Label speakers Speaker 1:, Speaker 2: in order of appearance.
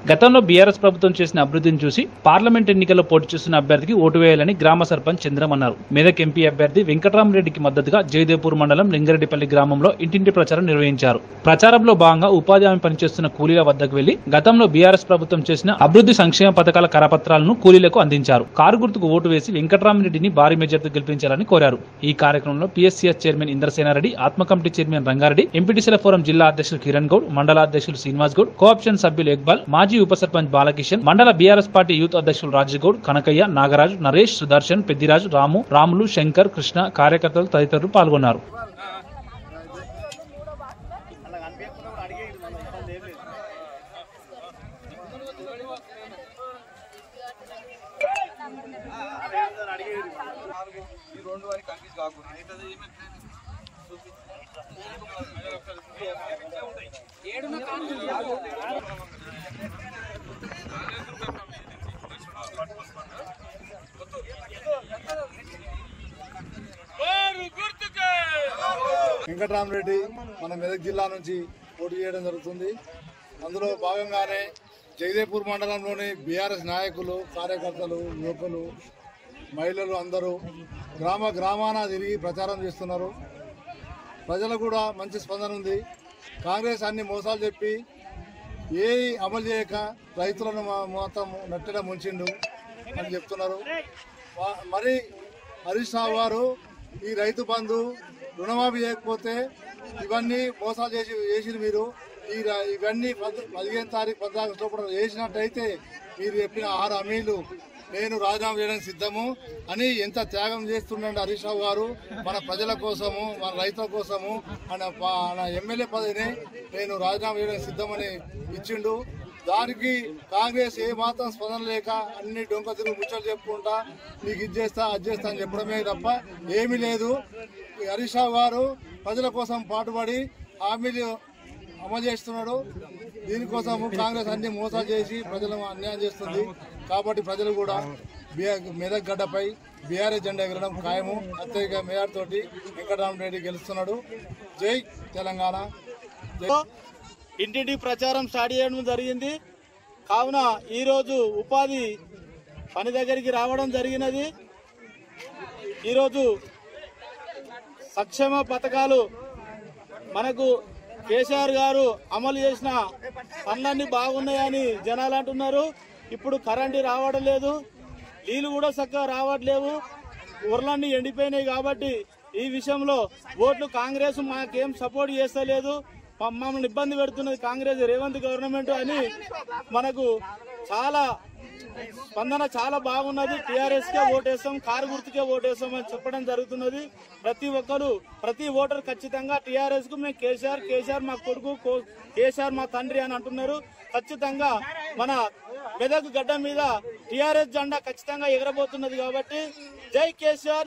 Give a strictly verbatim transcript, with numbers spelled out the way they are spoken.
Speaker 1: గతంలో బీఆర్ఎస్ ప్రభుత్వం చేసిన అభివృద్ధిని చూసి పార్లమెంట్ ఎన్నికల్లో పోటీ చేస్తున్న అభ్యర్థికి ఓటు వేయాలని గ్రామ సర్పంచ్ చంద్రం అన్నారు. మెదక్ ఎంపీ అభ్యర్థి వెంకటరామరెడ్డికి మద్దతుగా జయదేవ్పూర్ మండలం లింగారెడ్డిపల్లి గ్రామంలో ఇంటింటి ప్రచారం నిర్వహించారు. ప్రచారంలో భాగంగా ఉపాధి హామీ పనిచేస్తున్న కూలీల వద్దకు వెళ్లి గతంలో బీఆర్ఎస్ ప్రభుత్వం చేసిన అభివృద్ధి సంక్షేమ పథకాల కరపత్రాలను కూలీలకు అందించారు. కారు గుర్తుకు ఓటు వేసి వెంకటరామరెడ్డిని భారీ మెజార్టీతో గెలిపించాలని కోరారు. ఈ కార్యక్రమంలో PSCS chairman Indrasena Reddy, ATMA committee chairman Ranga Reddy, ఎంపీటీసీల ఫోరం జిల్లా అధ్యక్షులు కిరణ్ గౌడ్, మండల అధ్యక్షులు శ్రీనివాస్ గౌడ్, కోఆప్షన్ సభ్యులు ఇక్బాల్, మాజీ ఉప సర్పంచ్ బాలకిషన్, మండల బీఆర్ఎస్ పార్టీ యూత్ అధ్యక్షులు రాజగౌడ్, కనకయ్య, నాగరాజు, నరేష్, సుదర్శన్, పెద్దిరాజు, రాము, రాములు, శంకర్, కృష్ణ, కార్యకర్తలు తదితరులు పాల్గొన్నారు.
Speaker 2: వెంకటరామరెడ్డి మన మెదక్ జిల్లా నుంచి పోటీ చేయడం జరుగుతుంది. అందులో భాగంగానే జయదేవ్పూర్ మండలంలోని బీఆర్ఎస్ నాయకులు, కార్యకర్తలు, యువకులు, మహిళలు అందరూ గ్రామ గ్రామాన తిరిగి ప్రచారం చేస్తున్నారు. ప్రజలకు కూడా మంచి స్పందన ఉంది. కాంగ్రెస్ అన్ని మోసాలు చెప్పి ఏ అమలు చేయక రైతులను మొత్తం నట్టడం ముంచిండు అని చెప్తున్నారు. మరి హరీష్ రావు గారు ఈ రైతు బంధు రుణమాఫీ చేయకపోతే ఇవన్నీ మోసాలు చేసి చేసిన మీరు ఈ ఇవన్నీ పదిహేను తారీఖు పద్నాలుగు లోపల చేసినట్టయితే మీరు చెప్పిన ఆరు హామీలు నేను రాజీనామా చేయడానికి సిద్ధము అని ఎంత త్యాగం చేస్తుండండి హరీష్ రావు గారు. మన ప్రజల కోసము, మన రైతుల కోసము ఆయన ఎమ్మెల్యే పదవిని నేను రాజీనామా చేయడానికి సిద్ధమని ఇచ్చిండు. దానికి కాంగ్రెస్ ఏ మాత్రం స్పందన లేక అన్ని డొంక తిరుగు ముచ్చలు చెప్పుకుంటా నీకు ఇది చేస్తా అది చేస్తా అని చెప్పడమే తప్ప ఏమీ లేదు. హరీష్ రావు గారు ప్రజల కోసం పాటుపడి హామీలు అమలు చేస్తున్నాడు. దీనికోసము కాంగ్రెస్ అన్ని మోసాలు చేసి ప్రజలను అన్యాయం చేస్తుంది. కాబట్టి ప్రజలు కూడా మెదక్ గడ్డపై బీఆర్ఎస్ జెండా ఎగరడం ఖాయము. అత్యధిక మేయర్ తోటి వెంకటరామరెడ్డి గెలుస్తున్నాడు. జై తెలంగాణ.
Speaker 3: ఇంటింటి ప్రచారం స్టార్ట్ చేయడం జరిగింది. కావున ఈరోజు ఉపాధి పని దగ్గరికి రావడం జరిగినది. ఈరోజు సంక్షేమ పథకాలు మనకు కేసీఆర్ గారు అమలు చేసిన పనులన్నీ బాగున్నాయని జనాలు అంటున్నారు. ఇప్పుడు కరెంటు రావడం లేదు, నీళ్లు కూడా చక్కగా రావట్లేవు, ఊర్లన్నీ ఎండిపోయినాయి. కాబట్టి ఈ విషయంలో ఓట్లు కాంగ్రెస్ మాకేం సపోర్ట్ చేస్తలేదు, మమ్మల్ని ఇబ్బంది పెడుతున్నది కాంగ్రెస్ రేవంత్ గవర్నమెంట్ అని మనకు చాలా స్పందన చాలా బాగున్నది. టీఆర్ఎస్ కే ఓటేస్తాం, కారు గుర్తుకే ఓటేస్తాం అని చెప్పడం జరుగుతున్నది. ప్రతి ఒక్కరు ప్రతి ఓటర్ ఖచ్చితంగా టీఆర్ఎస్ కు మేము కేసీఆర్ కేసీఆర్ మా కొడుకు, కేసీఆర్ మా తండ్రి అని అంటున్నారు. ఖచ్చితంగా మన మెదక్ గడ్డ మీద టీఆర్ఎస్ జెండా ఖచ్చితంగా ఎగరబోతున్నది. కాబట్టి జై కేసీఆర్.